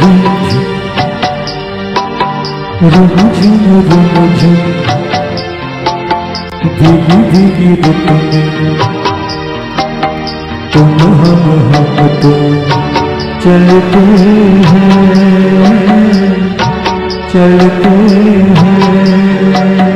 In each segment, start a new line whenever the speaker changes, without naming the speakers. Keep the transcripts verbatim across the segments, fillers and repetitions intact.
रुझुम रुझुम भीगी भीगी रुत में तुम हम हम तुम चलते हैं चलते हैं।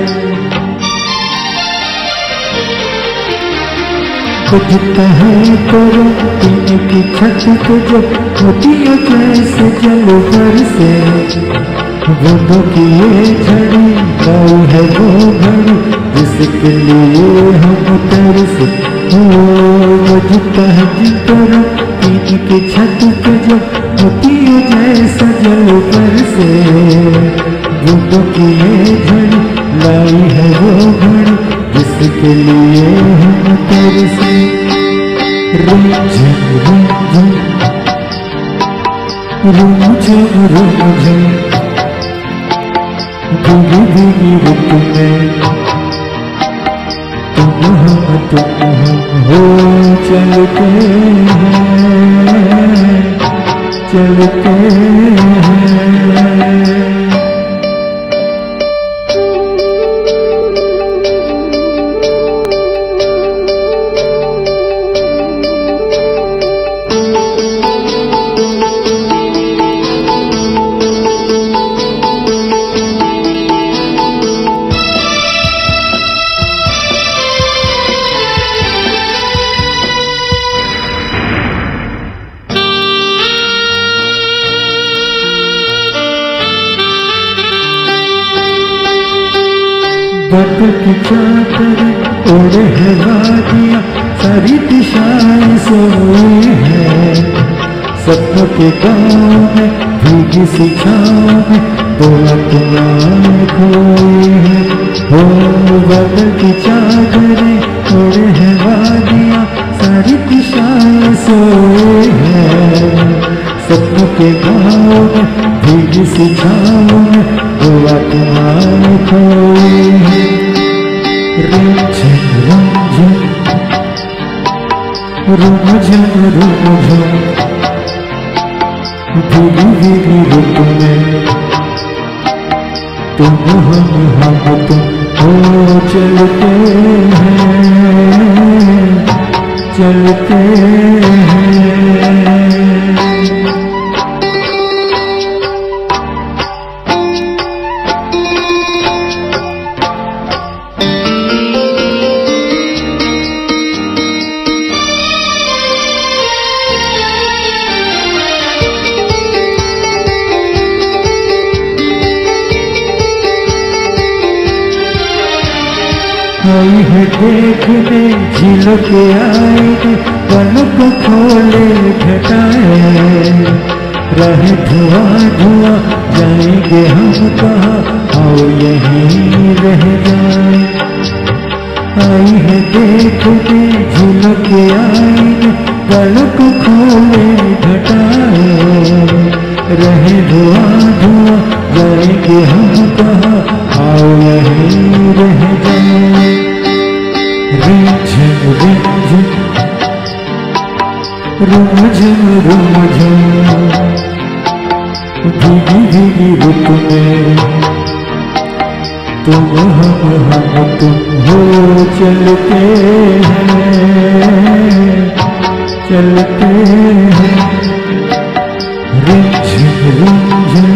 बजता है करो पीने की छत को जब मोतियों जैसे जल बरसे बूंदों की ये झड़ी गाँव है वो घड़ी जिसके लिए हम तरसे। हो बजता है करो पीने की छत को जब मोतियों जैसा जल बरसे बूंदों की ये झड़ी लाई है वो घड़ी जिसके लिए हम तरसे। रुझुम रुझुम रुझुम रुझुम भीगी भीगी रुत में तुम हम तुम हम हो चलते हैं चलते हैं। बर्फ की चादर ओढ़े है वादियाँ सारी दिशाएं सोई है सपनों के गाँव में भीगी सी छाँव में दो आत्माएं खोई है। हो बर्फ की चादर ओढ़े है वादियाँ सारी दिशाएं सोई है सपनों के गाँव में भीगी सी छाँव में दो आत्माएं खोई है। रुझुम रुझुम रुझुम भीगी भीगी रुत में तुम हम हम तुम हो चलते हैं चलते हैं। आई है देखने झीलों के आए पलक खोले घटाए रहे धुआं धुआं जाएंगे हम कहाँ आओ यहीं रह जाए। आई है देखने झीलों के आए पलक खोले घटाए रहे धुआं धुआं जाएंगे हम कहाँ आओ यहीं रह जाए। रुझुम रुझुम रुझुम रुझुम भीगी भीगी रुत में तुम हम हम तुम हो चलते हैं चलते हैं। रुझुम रुझुम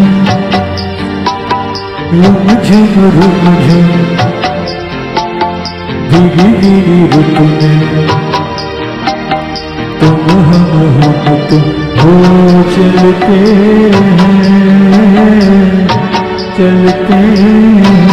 रुझुम रुझुम भीगी भीगी रुत में तुम हम हम तुम हो चलते हैं चलते हैं।